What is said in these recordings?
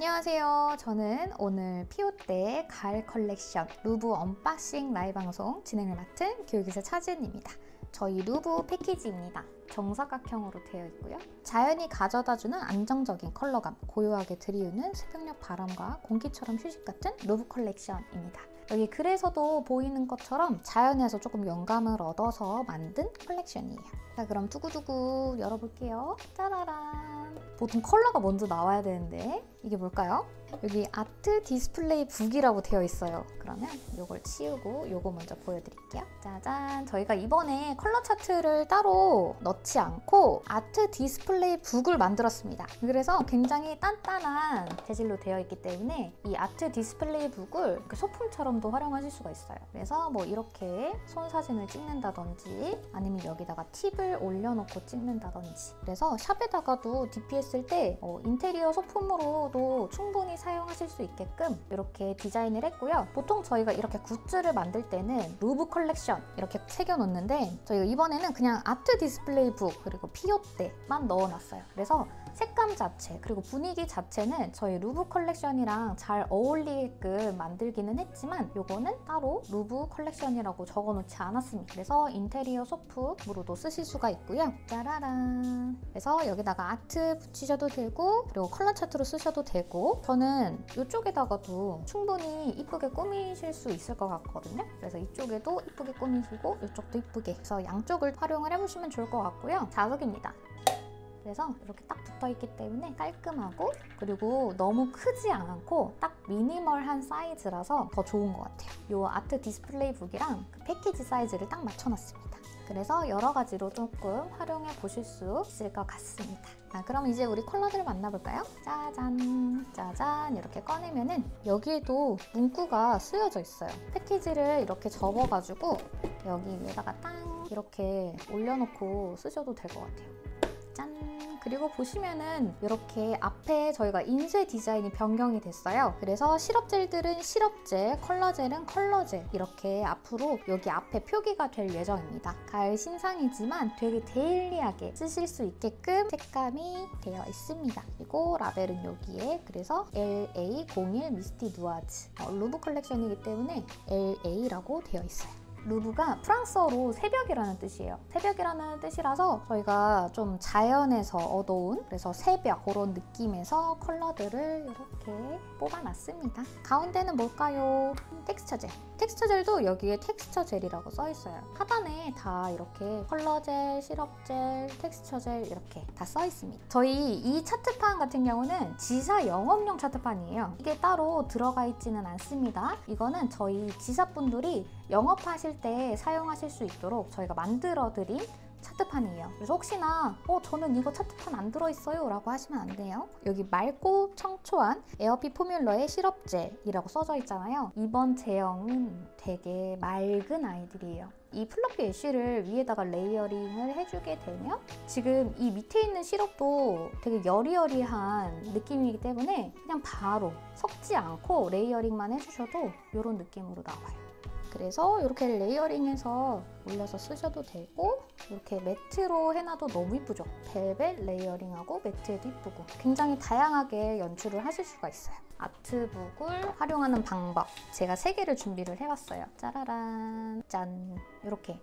안녕하세요. 저는 오늘 피오떼 가을 컬렉션 루브 언박싱 라이브 방송 진행을 맡은 교육이사 차진입니다. 저희 루브 패키지입니다. 정사각형으로 되어 있고요. 자연이 가져다주는 안정적인 컬러감, 고요하게 들이우는 새벽녘 바람과 공기처럼 휴식 같은 루브 컬렉션입니다. 여기 글에서도 보이는 것처럼 자연에서 조금 영감을 얻어서 만든 컬렉션이에요. 자, 그럼 두구두구 열어볼게요. 짜라란! 보통 컬러가 먼저 나와야 되는데 이게 뭘까요? 여기 아트 디스플레이 북이라고 되어 있어요. 그러면 이걸 치우고 이거 먼저 보여드릴게요. 짜잔! 저희가 이번에 컬러 차트를 따로 넣지 않고 아트 디스플레이 북을 만들었습니다. 그래서 굉장히 단단한 재질로 되어 있기 때문에 이 아트 디스플레이 북을 소품처럼도 활용하실 수가 있어요. 그래서 뭐 이렇게 손 사진을 찍는다든지 아니면 여기다가 팁을 올려놓고 찍는다든지, 그래서 샵에다가도 DP했을 때 인테리어 소품으로도 충분히 사용하실 수 있게끔 이렇게 디자인을 했고요. 보통 저희가 이렇게 굿즈를 만들 때는 루브 컬렉션 이렇게 새겨놓는데 저희가 이번에는 그냥 아트 디스플레이 북 그리고 피오떼만 넣어놨어요. 그래서 색감 자체 그리고 분위기 자체는 저희 루브 컬렉션이랑 잘 어울리게끔 만들기는 했지만 요거는 따로 루브 컬렉션이라고 적어놓지 않았습니다. 그래서 인테리어 소품으로도 쓰실 수가 있고요. 짜라란! 그래서 여기다가 아트 붙이셔도 되고 그리고 컬러 차트로 쓰셔도 되고, 저는 이쪽에다가도 충분히 이쁘게 꾸미실 수 있을 것 같거든요. 그래서 이쪽에도 이쁘게 꾸미시고 이쪽도 이쁘게, 그래서 양쪽을 활용을 해보시면 좋을 것 같고요. 자석입니다. 그래서 이렇게 딱 붙어있기 때문에 깔끔하고, 그리고 너무 크지 않고 딱 미니멀한 사이즈라서 더 좋은 것 같아요. 이 아트 디스플레이 북이랑 그 패키지 사이즈를 딱 맞춰놨습니다. 그래서 여러 가지로 조금 활용해 보실 수 있을 것 같습니다. 그럼 이제 우리 컬러들을 만나볼까요? 짜잔! 짜잔! 이렇게 꺼내면은 여기에도 문구가 쓰여져 있어요. 패키지를 이렇게 접어가지고 여기 위에다가 땅 이렇게 올려놓고 쓰셔도 될 것 같아요. 짠! 그리고 보시면은 이렇게 앞에 저희가 인쇄 디자인이 변경이 됐어요. 그래서 시럽젤들은 시럽젤, 컬러젤은 컬러젤, 이렇게 앞으로 여기 앞에 표기가 될 예정입니다. 가을 신상이지만 되게 데일리하게 쓰실 수 있게끔 색감이 되어 있습니다. 그리고 라벨은 여기에, 그래서 LA01 미스티 누아즈 루브 컬렉션이기 때문에 LA라고 되어 있어요. 루브가 프랑스어로 새벽이라는 뜻이에요. 새벽이라는 뜻이라서 저희가 좀 자연에서 얻어온, 그래서 새벽 그런 느낌에서 컬러들을 이렇게 뽑아놨습니다. 가운데는 뭘까요? 텍스처젤. 텍스처젤도 여기에 텍스처젤이라고 써있어요. 하단에 다 이렇게 컬러젤, 시럽젤, 텍스처젤 이렇게 다 써있습니다. 저희 이 차트판 같은 경우는 지사 영업용 차트판이에요. 이게 따로 들어가 있지는 않습니다. 이거는 저희 지사분들이 영업하실 때 사용하실 수 있도록 저희가 만들어드린 차트판이에요. 그래서 혹시나 저는 이거 차트판 안 들어있어요 라고 하시면 안 돼요. 여기 맑고 청초한 에어피 포뮬러의 시럽젤이라고 써져 있잖아요. 이번 제형은 되게 맑은 아이들이에요. 이 플러피 애쉬를 위에다가 레이어링을 해주게 되면 지금 이 밑에 있는 시럽도 되게 여리여리한 느낌이기 때문에 그냥 바로 섞지 않고 레이어링만 해주셔도 이런 느낌으로 나와요. 그래서 이렇게 레이어링해서 올려서 쓰셔도 되고, 이렇게 매트로 해놔도 너무 이쁘죠? 벨벳 레이어링하고 매트에도 이쁘고 굉장히 다양하게 연출을 하실 수가 있어요. 아트북을 활용하는 방법, 제가 3개를 준비를 해봤어요. 짜라란! 짠! 이렇게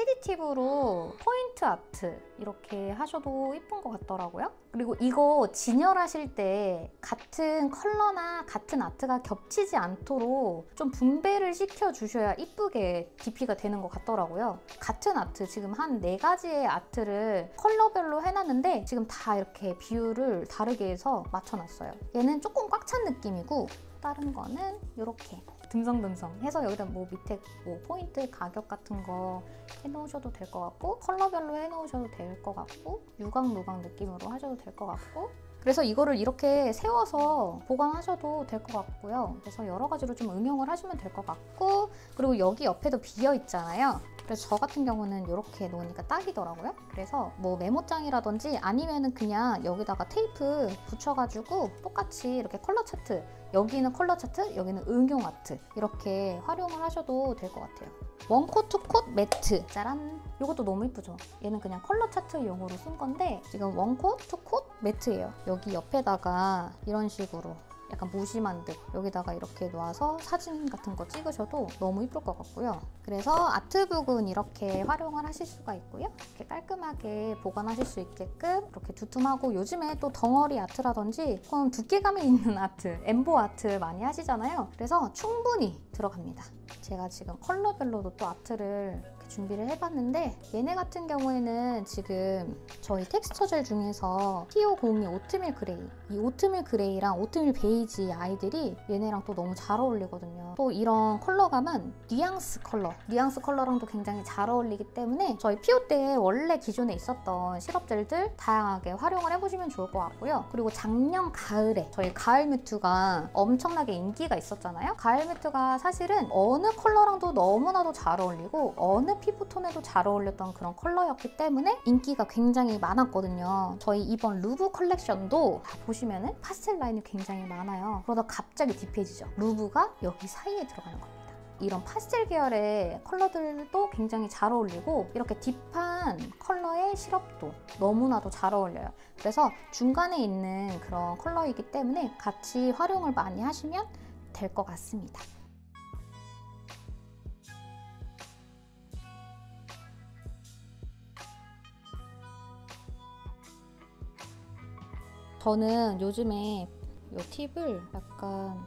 페디팁으로 포인트 아트 이렇게 하셔도 이쁜 것 같더라고요. 그리고 이거 진열하실 때 같은 컬러나 같은 아트가 겹치지 않도록 좀 분배를 시켜주셔야 이쁘게 DP가 되는 것 같더라고요. 같은 아트, 지금 한 4가지의 아트를 컬러별로 해놨는데 지금 다 이렇게 비율을 다르게 해서 맞춰놨어요. 얘는 조금 꽉 찬 느낌이고 다른 거는 이렇게 듬성듬성 해서 여기다 뭐 밑에 뭐 포인트 가격 같은 거 해놓으셔도 될 것 같고, 컬러별로 해놓으셔도 될 것 같고, 유광무광 느낌으로 하셔도 될 것 같고, 그래서 이거를 이렇게 세워서 보관하셔도 될 것 같고요. 그래서 여러 가지로 좀 응용을 하시면 될 것 같고, 그리고 여기 옆에도 비어 있잖아요. 그래서 저 같은 경우는 이렇게 놓으니까 딱이더라고요. 그래서 뭐 메모장이라든지 아니면은 그냥 여기다가 테이프 붙여가지고 똑같이 이렇게 컬러 차트, 여기는 컬러 차트, 여기는 응용 아트 이렇게 활용을 하셔도 될 것 같아요. 원콧, 투콧, 매트. 짜란! 이것도 너무 이쁘죠? 얘는 그냥 컬러 차트용으로 쓴 건데 지금 원콧, 투콧, 매트예요. 여기 옆에다가 이런 식으로 약간 무심한 듯 여기다가 이렇게 놔서 사진 같은 거 찍으셔도 너무 이쁠 것 같고요. 그래서 아트북은 이렇게 활용을 하실 수가 있고요. 이렇게 깔끔하게 보관하실 수 있게끔 이렇게 두툼하고, 요즘에 또 덩어리 아트라든지 좀 두께감이 있는 아트, 엠보 아트 많이 하시잖아요. 그래서 충분히 들어갑니다. 제가 지금 컬러별로도 또 아트를 준비를 해봤는데, 얘네 같은 경우에는 지금 저희 텍스처 젤 중에서 T502 오트밀 그레이, 이 오트밀 그레이랑 오트밀 베이지 아이들이 얘네랑 또 너무 잘 어울리거든요. 또 이런 컬러감은 뉘앙스 컬러랑도 굉장히 잘 어울리기 때문에 저희 피오 때 원래 기존에 있었던 시럽 젤들 다양하게 활용을 해보시면 좋을 것 같고요. 그리고 작년 가을에 저희 가을 뮤트가 엄청나게 인기가 있었잖아요. 가을 뮤트가 사실은 어느 컬러랑도 너무나도 잘 어울리고 어느 피부톤에도 잘 어울렸던 그런 컬러였기 때문에 인기가 굉장히 많았거든요. 저희 이번 루브 컬렉션도 다 보시면은 파스텔 라인이 굉장히 많아요. 그러다 갑자기 딥해지죠. 루브가 여기 사이에 들어가는 겁니다. 이런 파스텔 계열의 컬러들도 굉장히 잘 어울리고, 이렇게 딥한 컬러의 시럽도 너무나도 잘 어울려요. 그래서 중간에 있는 그런 컬러이기 때문에 같이 활용을 많이 하시면 될 것 같습니다. 저는 요즘에 이 팁을 약간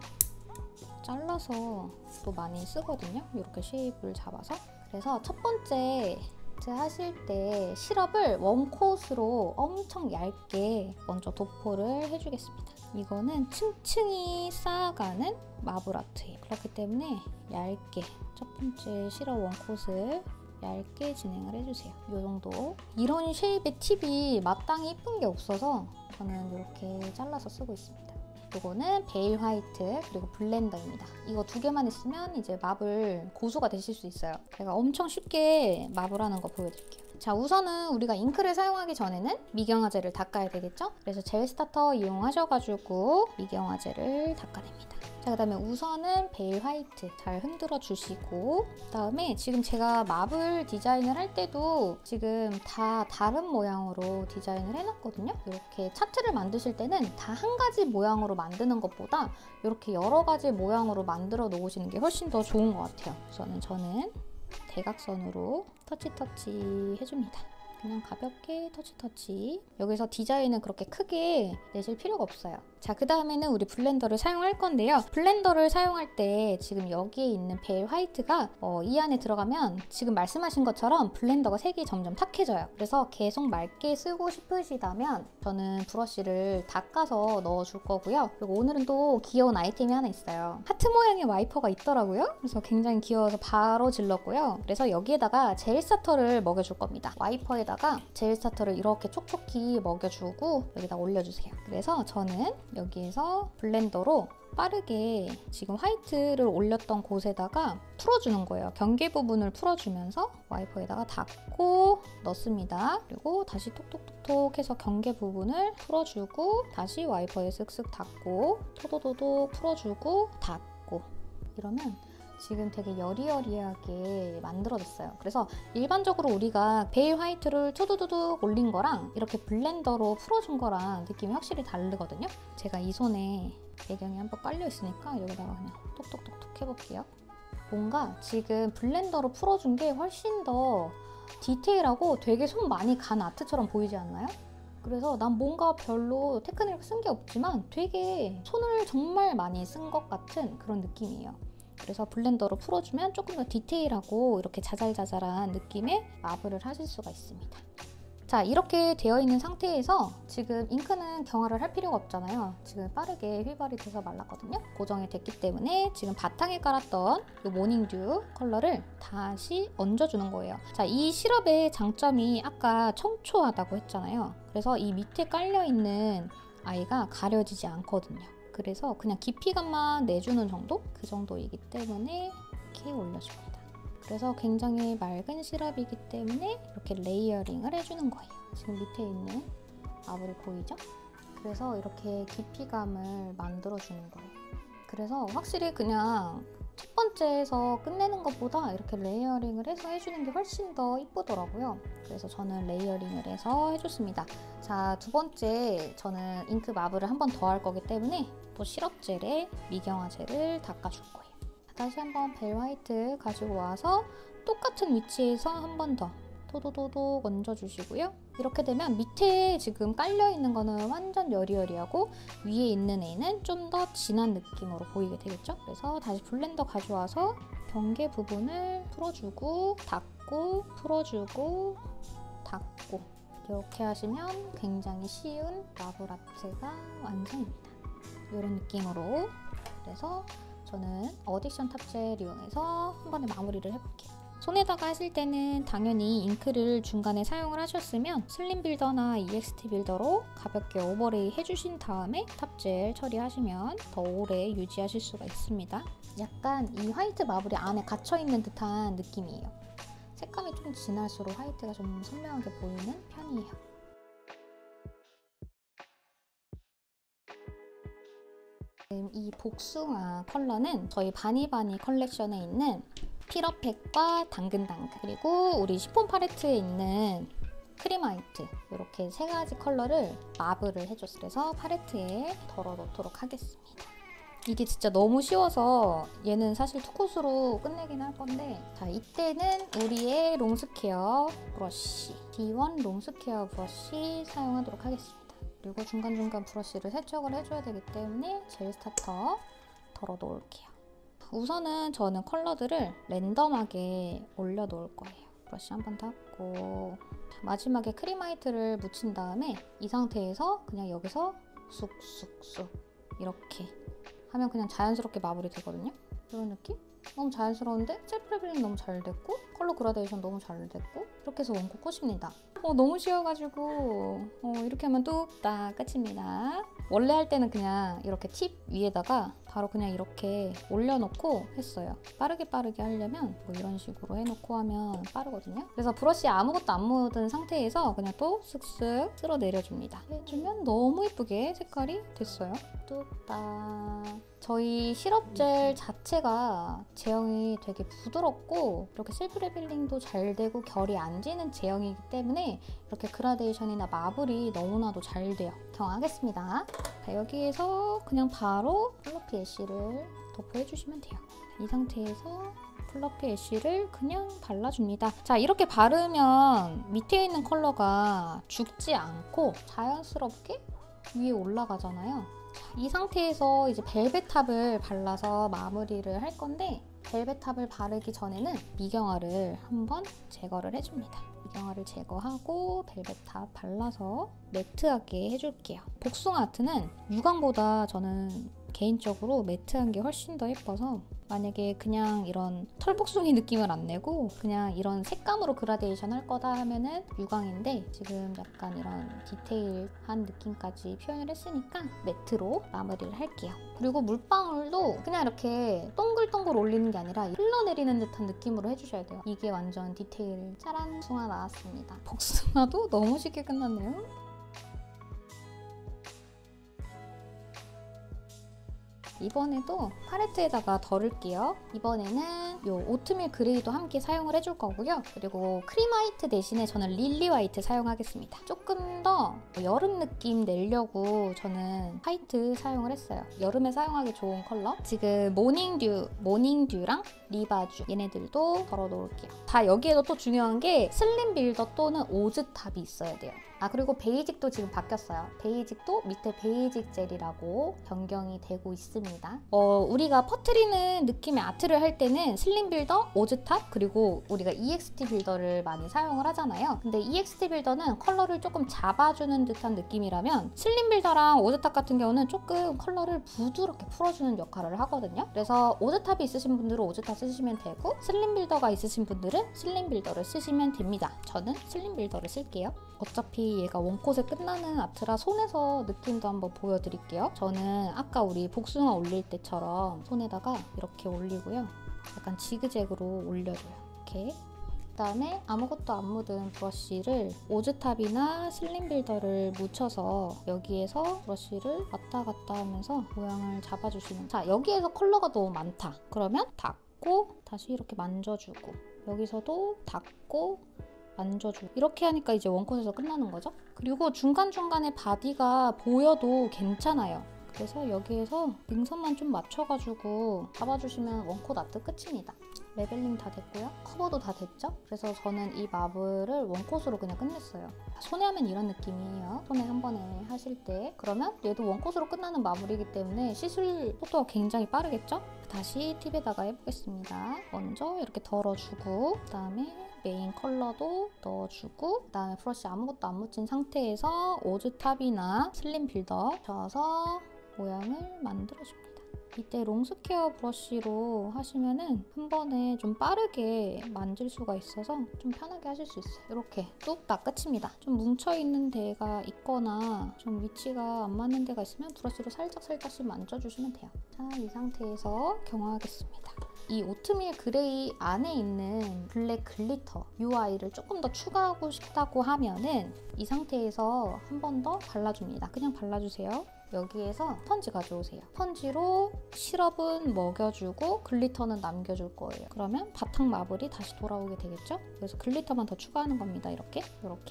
잘라서 또 많이 쓰거든요. 이렇게 쉐입을 잡아서. 그래서 첫 번째 하실 때 시럽을 원콧으로 엄청 얇게 먼저 도포를 해주겠습니다. 이거는 층층이 쌓아가는 마블 아트예요. 그렇기 때문에 얇게 첫 번째 시럽 원콧을 얇게 진행을 해주세요. 이 정도. 이런 쉐입의 팁이 마땅히 이쁜 게 없어서 저는 이렇게 잘라서 쓰고 있습니다. 이거는 베일 화이트 그리고 블렌더입니다. 이거 두 개만 있으면 이제 마블 고수가 되실 수 있어요. 제가 엄청 쉽게 마블하는 거 보여드릴게요. 자, 우선은 우리가 잉크를 사용하기 전에는 미경화제를 닦아야 되겠죠? 그래서 젤 스타터 이용하셔가지고 미경화제를 닦아냅니다. 자, 그 다음에 우선은 베일 화이트 잘 흔들어 주시고, 그 다음에 지금 제가 마블 디자인을 할 때도 지금 다 다른 모양으로 디자인을 해놨거든요. 이렇게 차트를 만드실 때는 다 한 가지 모양으로 만드는 것보다 이렇게 여러 가지 모양으로 만들어 놓으시는 게 훨씬 더 좋은 것 같아요. 저는 대각선으로 터치 해줍니다. 그냥 가볍게 터치. 여기서 디자인은 그렇게 크게 내실 필요가 없어요. 자, 그 다음에는 우리 블렌더를 사용할 건데요. 블렌더를 사용할 때 지금 여기에 있는 베일 화이트가 이 안에 들어가면 지금 말씀하신 것처럼 블렌더가 색이 점점 탁해져요. 그래서 계속 맑게 쓰고 싶으시다면 저는 브러쉬를 닦아서 넣어줄 거고요. 그리고 오늘은 또 귀여운 아이템이 하나 있어요. 하트 모양의 와이퍼가 있더라고요. 그래서 굉장히 귀여워서 바로 질렀고요. 그래서 여기에다가 젤 스타터를 먹여줄 겁니다. 와이퍼에다가 젤 스타터를 이렇게 촉촉히 먹여주고 여기다 올려주세요. 그래서 저는 여기에서 블렌더로 빠르게 지금 화이트를 올렸던 곳에다가 풀어주는 거예요. 경계 부분을 풀어주면서 와이퍼에다가 닫고 넣습니다. 그리고 다시 톡톡톡톡 해서 경계 부분을 풀어주고 다시 와이퍼에 쓱쓱 닫고 토도도도 풀어주고 닫고, 이러면 지금 되게 여리여리하게 만들어졌어요. 그래서 일반적으로 우리가 베일 화이트를 투두두둑 올린 거랑 이렇게 블렌더로 풀어준 거랑 느낌이 확실히 다르거든요. 제가 이 손에 배경이 한번 깔려 있으니까 여기다가 그냥 톡톡톡톡 해볼게요. 뭔가 지금 블렌더로 풀어준 게 훨씬 더 디테일하고 되게 손 많이 간 아트처럼 보이지 않나요? 그래서 난 뭔가 별로 테크닉을 쓴 게 없지만 되게 손을 정말 많이 쓴 것 같은 그런 느낌이에요. 그래서 블렌더로 풀어주면 조금 더 디테일하고 이렇게 자잘자잘한 느낌의 마블을 하실 수가 있습니다. 자, 이렇게 되어 있는 상태에서 지금 잉크는 경화를 할 필요가 없잖아요. 지금 빠르게 휘발이 돼서 말랐거든요. 고정이 됐기 때문에 지금 바탕에 깔았던 이 모닝듀 컬러를 다시 얹어주는 거예요. 자, 이 시럽의 장점이 아까 청초하다고 했잖아요. 그래서 이 밑에 깔려있는 아이가 가려지지 않거든요. 그래서 그냥 깊이감만 내주는 정도? 그 정도이기 때문에 이렇게 올려줍니다. 그래서 굉장히 맑은 시럽이기 때문에 이렇게 레이어링을 해주는 거예요. 지금 밑에 있는 마블이 보이죠? 그래서 이렇게 깊이감을 만들어주는 거예요. 그래서 확실히 그냥 첫 번째에서 끝내는 것보다 이렇게 레이어링을 해서 해주는 게 훨씬 더 이쁘더라고요. 그래서 저는 레이어링을 해서 해줬습니다. 자, 두 번째, 저는 잉크 마블을 한 번 더 할 거기 때문에 또 시럽젤에 미경화 젤을 닦아줄 거예요. 다시 한번 벨 화이트 가지고 와서 똑같은 위치에서 한 번 더 도도도도 얹어주시고요. 이렇게 되면 밑에 지금 깔려있는 거는 완전 여리여리하고 위에 있는 애는 좀 더 진한 느낌으로 보이게 되겠죠? 그래서 다시 블렌더 가져와서 경계 부분을 풀어주고 닦고 풀어주고 닦고 이렇게 하시면 굉장히 쉬운 마블 아트가 완성입니다. 이런 느낌으로. 그래서 저는 어딕션 탑젤 이용해서 한 번에 마무리를 해볼게요. 손에다가 하실 때는 당연히 잉크를 중간에 사용을 하셨으면 슬림 빌더나 EXT 빌더로 가볍게 오버레이 해주신 다음에 탑젤 처리하시면 더 오래 유지하실 수가 있습니다. 약간 이 화이트 마블이 안에 갇혀있는 듯한 느낌이에요. 색감이 좀 진할수록 화이트가 좀 선명하게 보이는 편이에요. 이 복숭아 컬러는 저희 바니바니 컬렉션에 있는 필어팩과 당근당근 그리고 우리 시폰 팔레트에 있는 크림 화이트 이렇게 세 가지 컬러를 마블을 해줬어요. 그래서 팔레트에 덜어 놓도록 하겠습니다. 이게 진짜 너무 쉬워서 얘는 사실 투콧으로 끝내긴 할 건데 자 이때는 우리의 롱스퀘어 브러쉬 D1 롱스퀘어 브러쉬 사용하도록 하겠습니다. 그리고 중간중간 브러쉬를 세척을 해줘야 되기 때문에 젤 스타터 덜어 놓을게요. 우선은 저는 컬러들을 랜덤하게 올려 놓을 거예요. 브러쉬 한번 닦고 마지막에 크림 화이트를 묻힌 다음에 이 상태에서 그냥 여기서 쑥쑥쑥 이렇게 하면 그냥 자연스럽게 마무리 되거든요. 이런 느낌? 너무 자연스러운데 셀프 레벨링 너무 잘 됐고 컬러 그라데이션 너무 잘 됐고 이렇게 해서 원코 끝입니다. 너무 쉬워가지고 이렇게 하면 뚝딱 끝입니다. 원래 할 때는 그냥 이렇게 팁 위에다가 바로 그냥 이렇게 올려놓고 했어요. 빠르게 하려면 뭐 이런 식으로 해놓고 하면 빠르거든요. 그래서 브러쉬에 아무것도 안 묻은 상태에서 그냥 또 쓱쓱 쓸어 내려줍니다. 해주면 너무 예쁘게 색깔이 됐어요. 뚝딱. 저희 시럽젤 자체가 제형이 되게 부드럽고 이렇게 셀프 레벨링도 잘 되고 결이 안 지는 제형이기 때문에 이렇게 그라데이션이나 마블이 너무나도 잘 돼요. 경하겠습니다. 자, 여기에서 그냥 바로 플러피 애쉬를 도포해주시면 돼요. 이 상태에서 플러피 애쉬를 그냥 발라줍니다. 자, 이렇게 바르면 밑에 있는 컬러가 죽지 않고 자연스럽게 위에 올라가잖아요. 자, 이 상태에서 이제 벨벳탑을 발라서 마무리를 할 건데 벨벳탑을 바르기 전에는 미경화를 한번 제거를 해줍니다. 미경화를 제거하고 벨벳탑 발라서 매트하게 해줄게요. 복숭아 아트는 유광보다 저는 개인적으로 매트한 게 훨씬 더 예뻐서 만약에 그냥 이런 털복숭이 느낌을 안 내고 그냥 이런 색감으로 그라데이션 할 거다 하면은 유광인데 지금 약간 이런 디테일한 느낌까지 표현을 했으니까 매트로 마무리를 할게요. 그리고 물방울도 그냥 이렇게 동글동글 올리는 게 아니라 흘러내리는 듯한 느낌으로 해주셔야 돼요. 이게 완전 디테일. 짜란! 복숭아 나왔습니다. 복숭아도 너무 쉽게 끝났네요. 이번에도 팔레트에다가 덜을게요. 이번에는 요 오트밀 그레이도 함께 사용을 해줄 거고요. 그리고 크림 화이트 대신에 저는 릴리 화이트 사용하겠습니다. 조금 더 여름 느낌 내려고 저는 화이트 사용을 했어요. 여름에 사용하기 좋은 컬러. 지금 모닝듀랑 리바주 얘네들도 덜어 놓을게요. 다 여기에도 또 중요한 게 슬림 빌더 또는 오즈탑이 있어야 돼요. 그리고 베이직도 지금 바뀌었어요. 베이직도 밑에 베이직 젤이라고 변경이 되고 있습니다. 우리가 퍼트리는 느낌의 아트를 할 때는 슬림 빌더, 오즈탑, 그리고 우리가 EXT 빌더를 많이 사용을 하잖아요. 근데 EXT 빌더는 컬러를 조금 잡아주는 듯한 느낌이라면 슬림 빌더랑 오즈탑 같은 경우는 조금 컬러를 부드럽게 풀어주는 역할을 하거든요. 그래서 오즈탑이 있으신 분들은 오즈탑 쓰시면 되고 슬림 빌더가 있으신 분들은 슬림 빌더를 쓰시면 됩니다. 저는 슬림 빌더를 쓸게요. 어차피 얘가 원콧에 끝나는 아트라 손에서 느낌도 한번 보여드릴게요. 저는 아까 우리 복숭아 올릴 때처럼 손에다가 이렇게 올리고요. 약간 지그재그로 올려줘요. 이렇게 그다음에 아무것도 안 묻은 브러쉬를 오즈탑이나 슬림 빌더를 묻혀서 여기에서 브러쉬를 왔다 갔다 하면서 모양을 잡아주시면, 자, 여기에서 컬러가 너무 많다. 그러면 닫고 다시 이렇게 만져주고, 여기서도 닫고 만져주고, 이렇게 하니까 이제 원콧에서 끝나는 거죠. 그리고 중간중간에 바디가 보여도 괜찮아요. 그래서 여기에서 능선만 좀 맞춰가지고 잡아주시면 원콧 아트 끝입니다. 레벨링 다 됐고요. 커버도 다 됐죠? 그래서 저는 이 마블을 원콧으로 그냥 끝냈어요. 손에 하면 이런 느낌이에요. 손에 한 번에 하실 때. 그러면 얘도 원콧으로 끝나는 마블이기 때문에 시술 속도가 굉장히 빠르겠죠? 다시 팁에다가 해보겠습니다. 먼저 이렇게 덜어주고, 그 다음에 메인 컬러도 넣어주고, 그 다음에 브러쉬 아무것도 안 묻힌 상태에서 오즈탑이나 슬림 빌더 저어서 모양을 만들어줍니다. 이때 롱스퀘어 브러쉬로 하시면은 한 번에 좀 빠르게 만질 수가 있어서 좀 편하게 하실 수 있어요. 이렇게 뚝딱 끝입니다. 좀 뭉쳐있는 데가 있거나 좀 위치가 안 맞는 데가 있으면 브러쉬로 살짝씩 만져주시면 돼요. 자, 이 상태에서 경화하겠습니다. 이 오트밀 그레이 안에 있는 블랙 글리터 UI를 조금 더 추가하고 싶다고 하면은 이 상태에서 한 번 더 발라줍니다. 그냥 발라주세요. 여기에서 스펀지 가져오세요. 스펀지로 시럽은 먹여주고 글리터는 남겨줄 거예요. 그러면 바탕 마블이 다시 돌아오게 되겠죠? 그래서 글리터만 더 추가하는 겁니다. 이렇게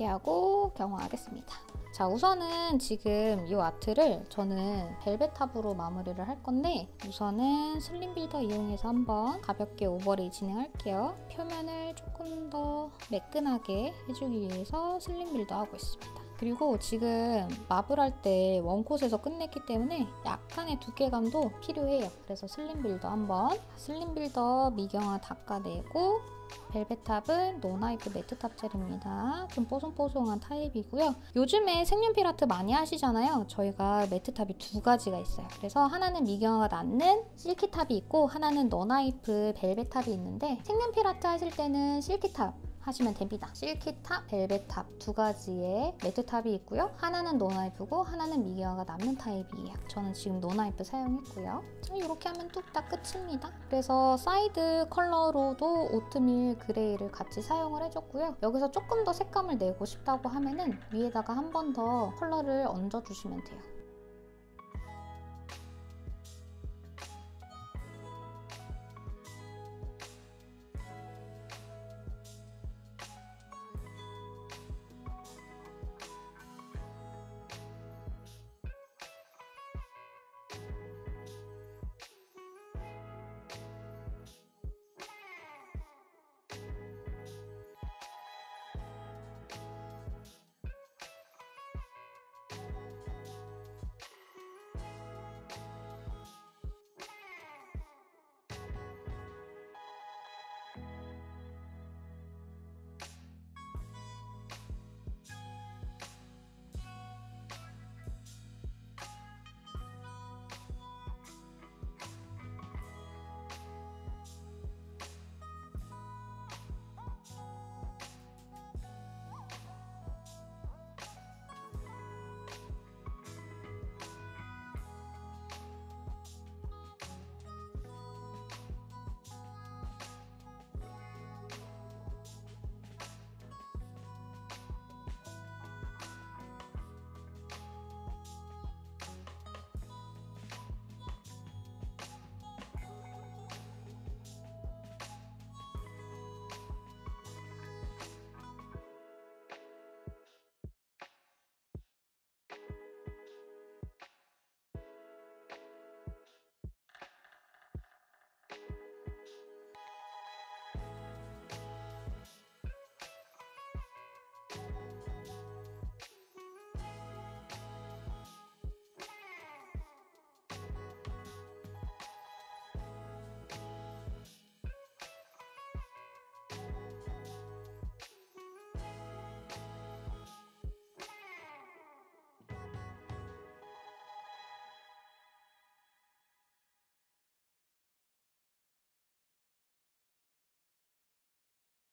하고 경화하겠습니다. 자, 우선은 지금 이 아트를 저는 벨벳탑으로 마무리를 할 건데, 우선은 슬림 빌더 이용해서 한번 가볍게 오버레이 진행할게요. 표면을 조금 더 매끈하게 해주기 위해서 슬림 빌더 하고 있습니다. 그리고 지금 마블할 때 원콧에서 끝냈기 때문에 약간의 두께감도 필요해요. 그래서 슬림 빌더 한번, 슬림 빌더 미경화 닦아내고, 벨벳탑은 노나이프 매트탑 젤입니다. 좀 뽀송뽀송한 타입이고요. 요즘에 색연필 아트 많이 하시잖아요. 저희가 매트탑이 두 가지가 있어요. 그래서 하나는 미경화가 낫는 실키탑이 있고, 하나는 노나이프 벨벳탑이 있는데, 색연필 아트 하실 때는 실키탑 하시면 됩니다. 실키탑, 벨벳탑 두 가지의 매트탑이 있고요. 하나는 노나이프고 하나는 미경화가 남는 타입이에요. 저는 지금 노나이프 사용했고요. 자, 이렇게 하면 뚝딱 끝입니다. 그래서 사이드 컬러로도 오트밀 그레이를 같이 사용을 해줬고요. 여기서 조금 더 색감을 내고 싶다고 하면은 위에다가 한 번 더 컬러를 얹어주시면 돼요.